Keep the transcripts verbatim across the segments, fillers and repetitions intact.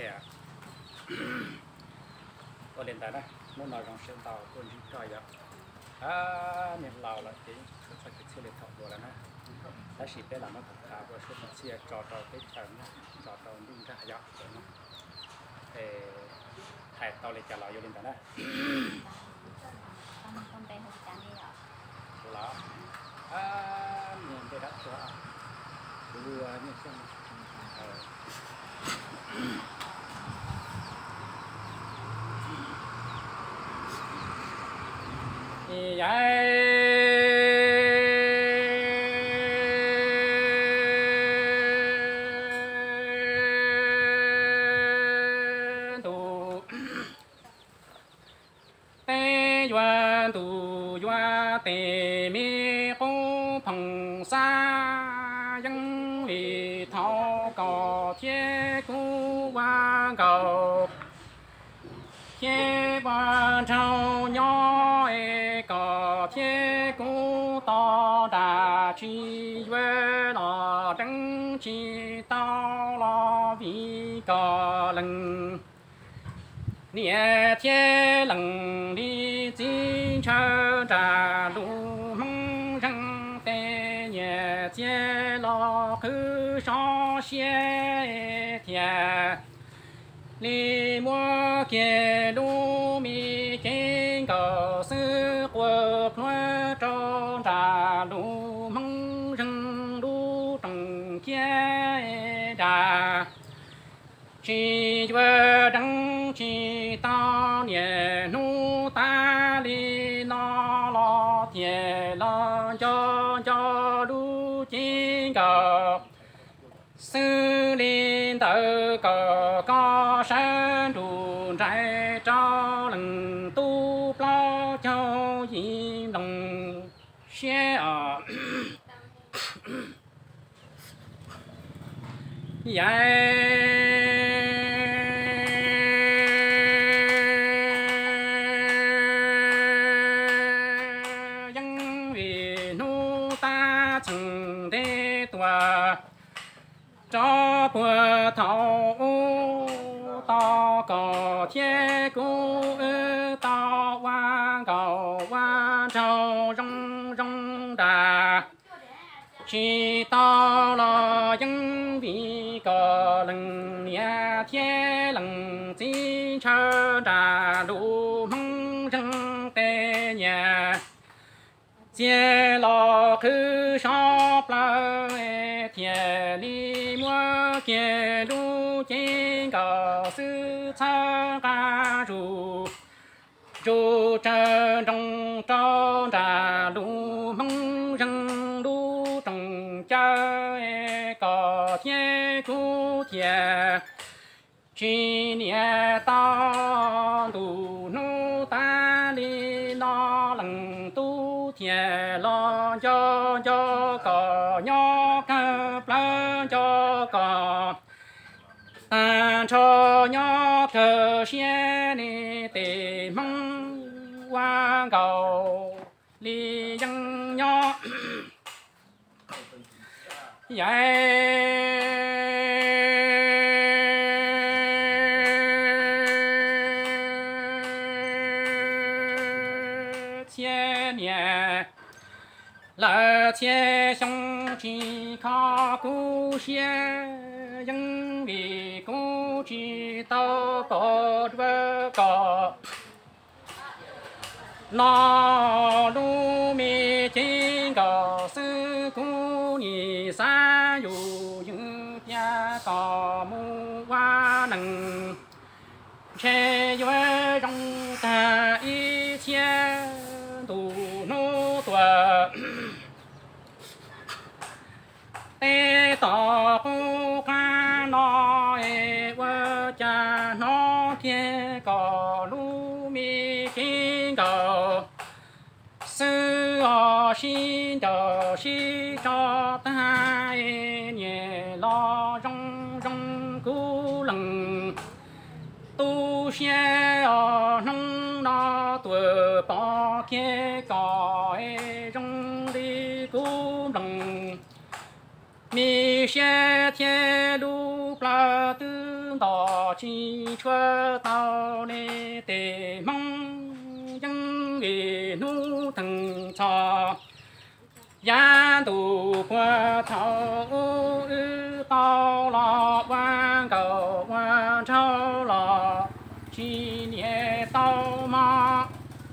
kẻ có đến tại đây muốn nói rằng sẽ tàu con đi coi vậy à miền Lào là cái phải cái xe điện thoại của là nó đã xịt cái là nó cũng khá và số một xe trò trò cái tàu trò trò đi ra dọc rồi nó đểถ่ายตอนเลยจะรออยู่ลินแต่นะต้องไปหกจานนี่เหรอเหรออ่าเงินไปรับตัวเรือเนี่ยใช่ไหมเออยัยyuan tu yuan tề mi cô phẳng sa yang vì thao cầu thiên cú quan cầu thiên quan trâu nhỏ e cầu thiên cú to đà chi yuan lo trắng chi tao lo vì cầu lần niệm thiên lần đi chính chờ trả đủ mong rằng tê nhẹ thiên lo cứ so xe thiên li mua kia đủ mi trên cầu sư của phơi cho trả đủ mong rằng đủ trồng kia trả chỉ vừa đăng chỉ tao nhẹ nu ta li nó lo thiệt lo cho cho đủ chính cầu sư linh tự cầu có sáng đủ trái cho lần tu lo cho yên đồng xe ở vậy cho bữa thầu to cầu thiên cú to quan cầu quan trâu rong rong đà chỉ to lo những vị cờ lần nhà thiên lần chỉ chờ đà đủ mong răng tê nhà chia lo cứ shop la thiệt li mua kia đủ trên cầu sư cha ca ru ru chân trong cho đà đủ mong rằng đủ trong cha có thiên chú thiệt chỉ nhẹ ta đủ nu ta li lo lần tu thiệt lo cho cho có nhỏ cấp la cho có ta cho nhỏ cơ xe ni tề mong qua cầu li dân nhỏ vậy là thiên sông chỉ có cú xe nhưng vì cú chỉ tao bỏ vỡ cỏ lo lu mi trên cỏ sư cú nhị xa dù những nhà cỏ mu hoa nằng che với trong ta y chia tù nô tòa tê tỏ cu ca nó e vợ cha nó kia có lu mi kinh cầu sư ở xin chờ xin cho ta e nhẹ lo trong trong cú lần tu xe ở nông nó tuổi bỏ kia có e trong đi cú lần mi xe thiên lu pla tư tỏ 老金出到来的梦，因为路灯草，沿途过头到了弯沟弯潮了，今年到吗？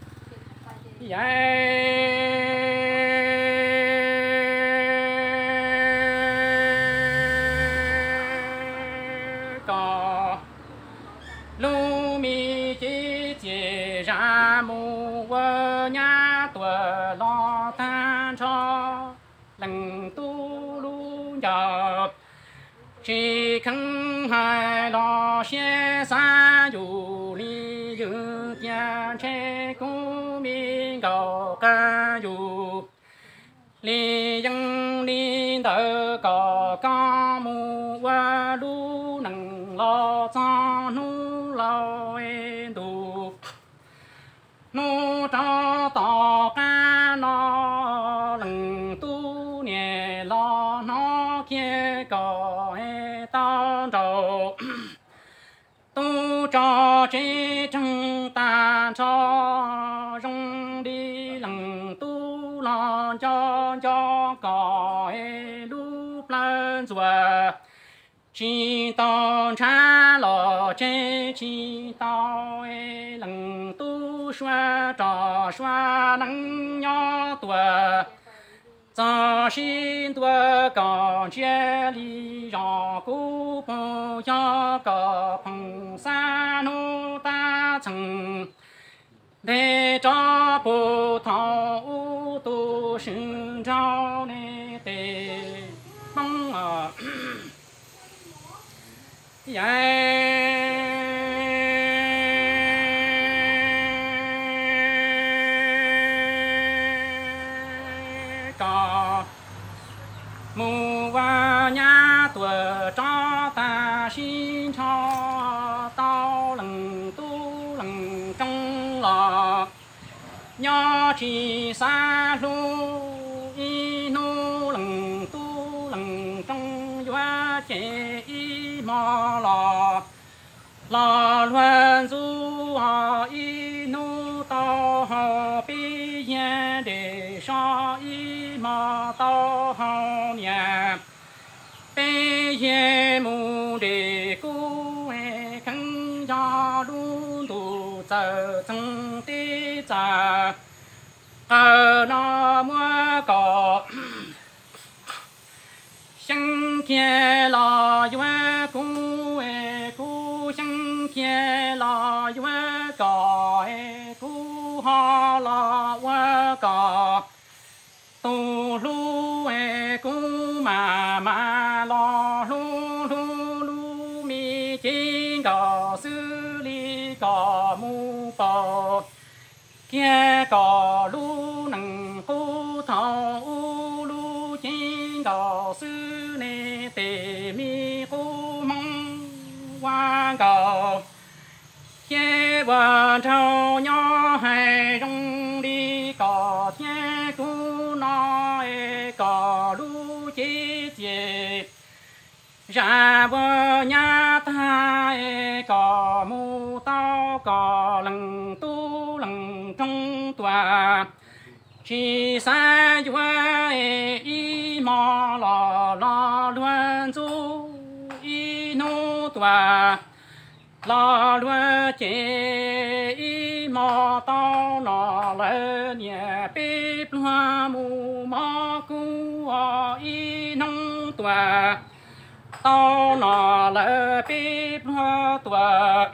耶个路米姐姐然木我伢多老单车，冷都路呀。chỉ khăn hai lo xe xa dù li dương tiền che cũng mi cầu ca dù li dân li đỡ có ca mu qua lu nâng lo cho nu lo e đủ nu cho tỏ ca nó lần tu nhẹ lo nó kia có e tao trâu tu cho chế trong ta cho rong đi lần tu lo cho cho có e lúc lên rồi chỉ tao trả lo chế chỉ tao e lần tu xoa trò xoa nắng nhỏ tuổi cho xin tuổi còn chia ly rõ cũ bầu cho có phong sa nô ta曾để cho bồ thọ tu sinh trao nê tê mong ở có mù và nhà tuổi cho ta xin cho tao lần tu lần trong lò nhỏ chỉ xa lu y nu lần tu lần trong doa chế y mò lò lò luân du à y nu tao hò bi yên để cho y mò tao hò nhà bi yên mu để cu e khăn cho lu tu giờ trong tí giờ ở nó mua có sang kia lo yue cu e cu sang kia lo yue có e cu ha lo yue có tu lu e cu mà mà lo lu lu lu mi chính có xử lý có mu bò kia có lu nằng cu thọ lu chính có xử nê tê mi cu mong qua cầu kia vợ trâu nhỏ hay rong đi có thiên cu nó e có lu chi chi ra vợ nhà ta e có mu tao có lần tu lần trong tòa chỉ sai qua e y mò lò lò luân du y nu tòa lò luân chế y mò tao nó lên nhà bếp hoa mù mò cu y nông tòa tao nó lên bếp hoa tòa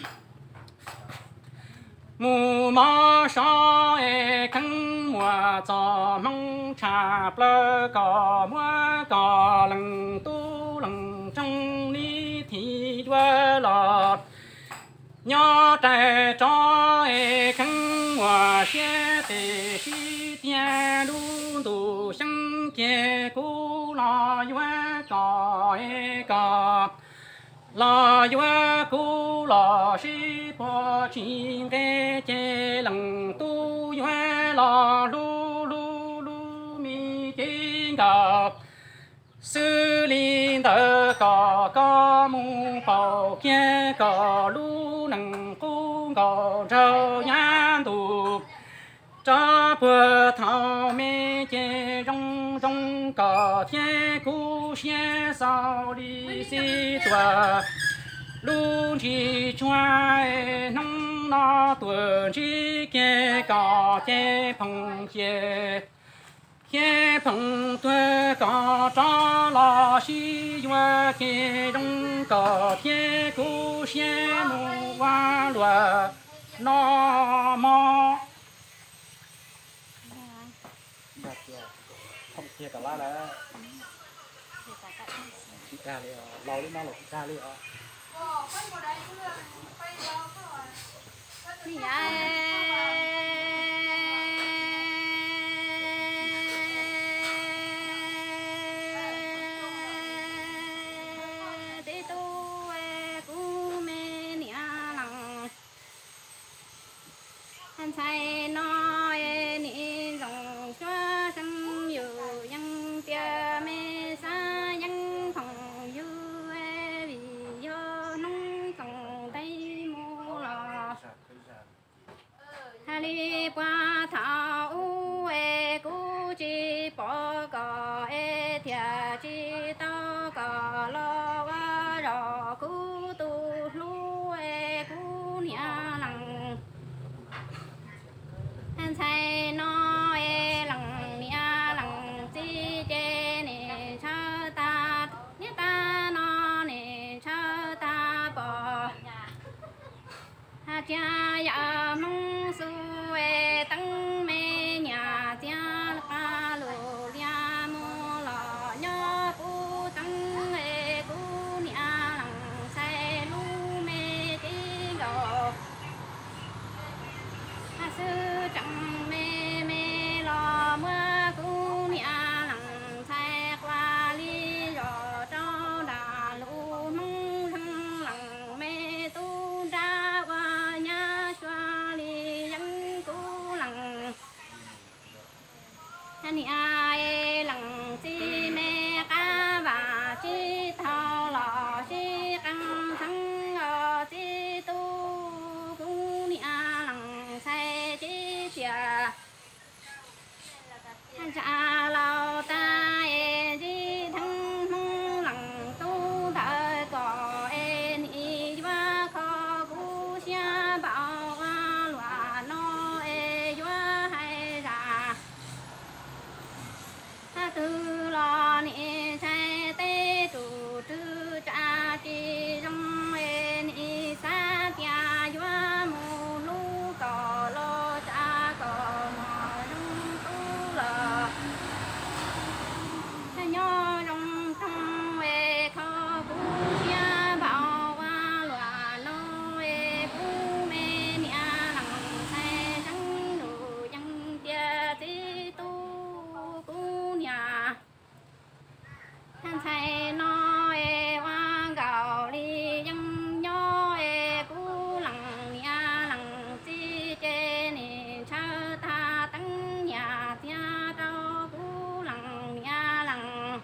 mù mò sao e khăn mùa cho mong trà bơ có mua có lần tu lần trong lý thì đua lọt nhỏ trẻ cho e khăn mùa xe tê chi tia đu tu sang kia cú lo yue có e có lo yue cú lo shi po chi ge che lần tu yue lo lu lu lu mi kinh gặp sư linh tờ có có mù bảo kia có lu nằng cu có trâu nhan tù cho bữa thảo mê chê rong rong có thiên cú xie sao đi xí tòa lu chỉ choai nông nó tuần chỉ kia có chê phong chê kia phong tuê có cho lo xí doa kia rong có thiên cú xie mù hoa lùa nó mò không chia cả lá là ca li lâu đến nó là ca li à thầy nói ni rong cho sang yu yang tia mê sa yang thong yu e vì do nông trồng tây mô lò hà li qua thảo e cú chi bỏ cò e thia chi to cò lo wa rò cú tu lu e cú nia lăng thầy nói lằng nia lằng chi chê nè cho ta nè ta nó nè cho ta bỏ ha cha ya mong su e tăng mê nhà cha ca lu lia mô lò nhớ cu tăng e cu nia lằng say lu mê chi gò ha sư chẳng mê mê lo mưa cú nia lằng thay qua li rò cho đà lu mong thăng lằng mê tu ra qua nha xoa li dân cú lằng anh ai lằng chi mê ca và chi thao lò chi căng thăng ở chi tu cú nia lằng thay chi chia cha lao ta e di thăng mong lằng tu thở cò e ni va kho bu xia bảo a loa no e va hay ra ha tư lo ni sai tê tu tư cha chi rong e ni sa tia va mu lu cò lo cha cò mò rong tu lo nhớ rong trong e kho bu xia bảo wa loa no e bu mê nia lằng sai răng đủ yang tia ti tu cu nhà han sai no e wa gạo li yang nhớ e cu lằng nia lằng chi chê ni cha ta tăng nhà tia đâu cu lằng nia lằng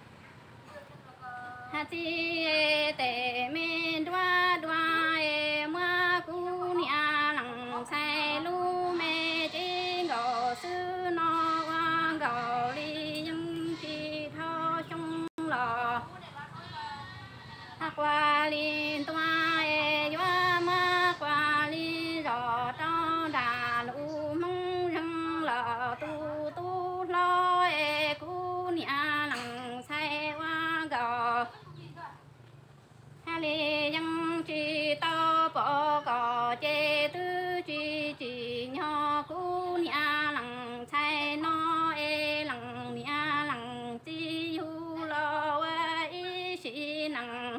ha chi tê mê đoa đoa e ma cu nia lằng sai lu mê chi gò sư no wa gò li yang chi tho trong lò ha qua li toa e wa ma qua li rò cho đà lu mong răng lò tu tu lo e cu nia lằng sai wa gò ha li yang chi to bỏ cò chê tư chi chi nho cu nia lằng sai no e lằng nia lằng chi hu lo wa y si nằng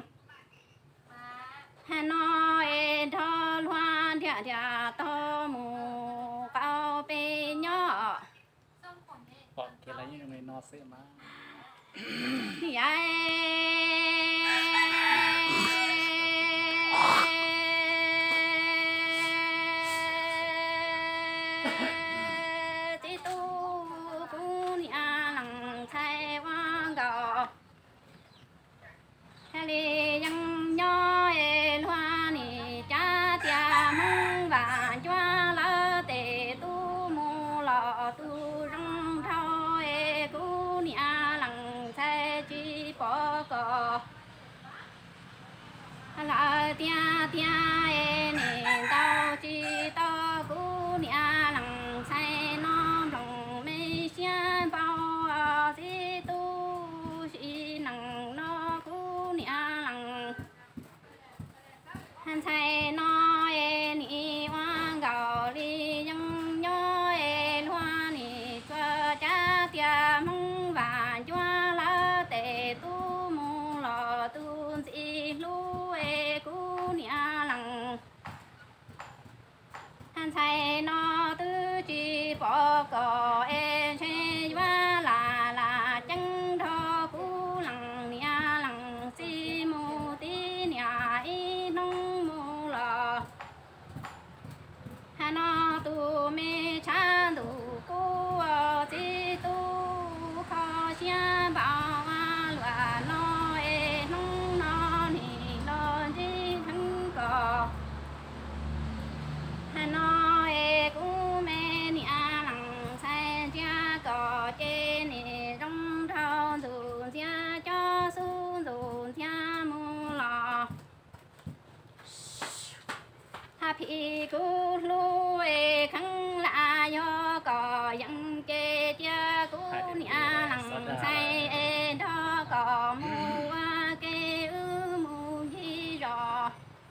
ha no e tho loan thia thia to mù cao pe nhỏ bọn kia lấy những người nó sẽ mà thì ai ti tu cu nia lằng thay wa gò tia tia e nè tao chi tao cú nia lăng sai non lòng mê xiên bao si tu si nằng nó cú nia lăng han sai nó e ni hoang gạo li nhung nhó e loa ni cho cha tia mong và cho la tề tu mong lo tu si lu e cú nia lăng han sai nó tư chi bỏ cỏ e che va là là chân thọ cú lăng nia lăng si mu ti nia i nong mu lo hà nó tu mê cha tu cú chi tu khó xia bảo loa nó e nong nó ni lo chi thăng cỏ hà nó e cú mê ni a lăng sai cha cỏ chê ni trong thao dù cha cho su dù cha mu lo ha phi cú lu e khăng la yo cỏ yang chê cha cú ni a lăng sai e đó cỏ mu a kê ư mu hi rò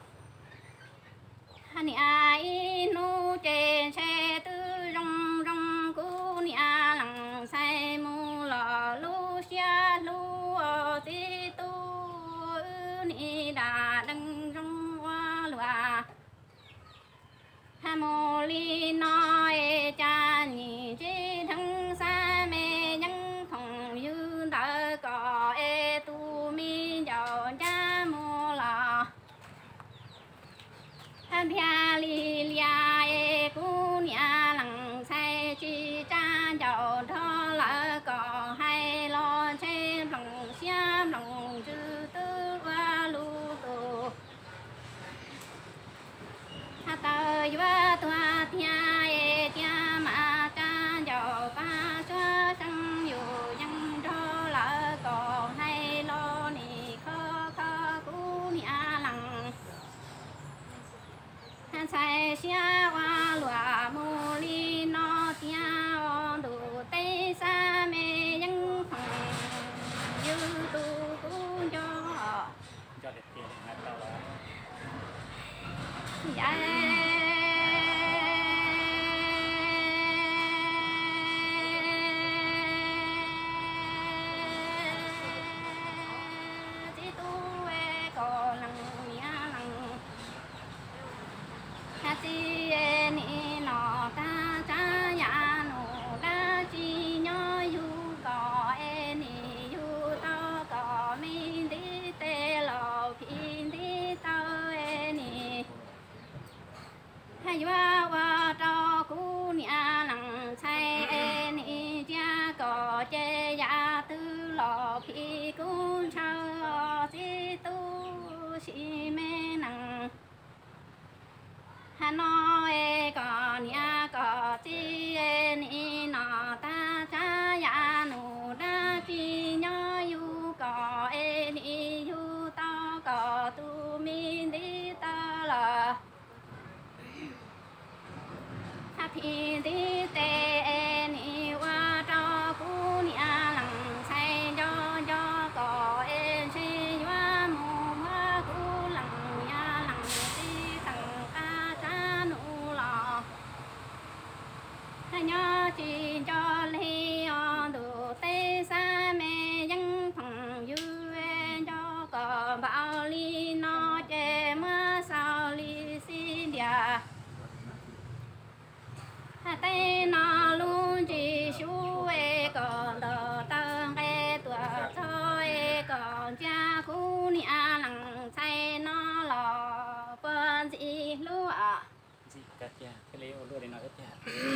ni ai nu chê xe tư rong rong cú ni a lăng sai mu lò lu xia lu o ti tu ni đà đăng rong hoa lòa ha mô li no e cha ni chi thăng sa mê nhân không như đỡ cò e tu mi dầu cha mô lò han thia li lia e cú nia lăng sai chi cha dầu thọ lỡ cò hay lo che lòng xiêm lòng chư tư qua lu tu ha tơ va tua thia e tia ma cha dầu pa cho sang yu yang thọ lỡ cò hay lo ni kho kho cú nia lăng han sai xia hoa lòa mô li no tia on đủ tây sa mê nhân phòng như tu cú cho cho đẹp tiền hai tao là dạ chỉ tu e có lăng nia lăng ha chi e ni no ta cha ya no da chi nho yu có e ni yu to có mi đi tê lo phi đi tao e ni ha wa wa to cu nia lăng sai e ni cha có che ya tư lo phi cu chao si tu si